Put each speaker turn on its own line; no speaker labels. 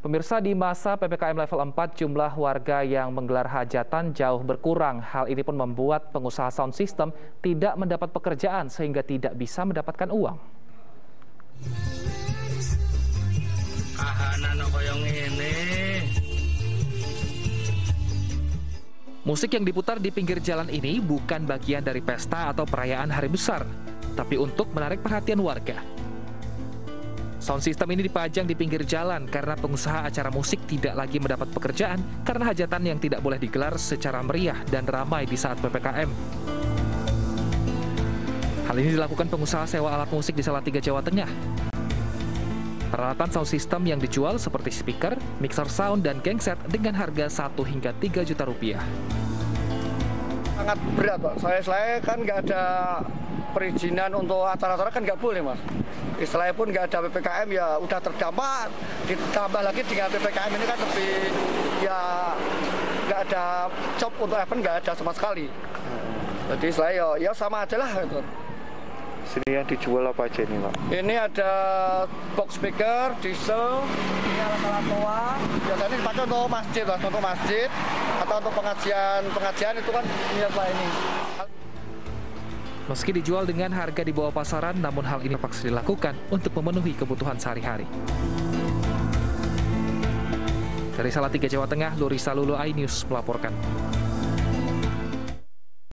Pemirsa, di masa PPKM level 4, jumlah warga yang menggelar hajatan jauh berkurang. Hal ini pun membuat pengusaha sound system tidak mendapat pekerjaan sehingga tidak bisa mendapatkan uang. Musik yang diputar di pinggir jalan ini bukan bagian dari pesta atau perayaan hari besar, tapi untuk menarik perhatian warga. Sound system ini dipajang di pinggir jalan karena pengusaha acara musik tidak lagi mendapat pekerjaan karena hajatan yang tidak boleh digelar secara meriah dan ramai di saat PPKM. Hal ini dilakukan pengusaha sewa alat musik di Salatiga, Jawa Tengah. Peralatan sound system yang dijual seperti speaker, mixer sound, dan gangset dengan harga 1 hingga 3 juta rupiah.
Sangat berat, Pak. Saya kan nggak ada perizinan untuk acara-acara, kan nggak boleh, Mas. Istilahnya pun nggak ada PPKM, ya udah terdampak. Ditambah lagi dengan PPKM ini kan lebih, ya nggak ada job untuk event, nggak ada sama sekali. Jadi saya ya sama aja lah gitu.
Sini yang dijual apa aja ini, Pak?
Ini ada box speaker, diesel, ini alat-alat toa. Biasanya dipakai untuk masjid, Mas, untuk masjid atau untuk pengajian itu kan ini.
Meski dijual dengan harga di bawah pasaran, namun hal ini terpaksa dilakukan untuk memenuhi kebutuhan sehari-hari. Dari Salatiga, Jawa Tengah, Lurisa Lulu, iNews melaporkan.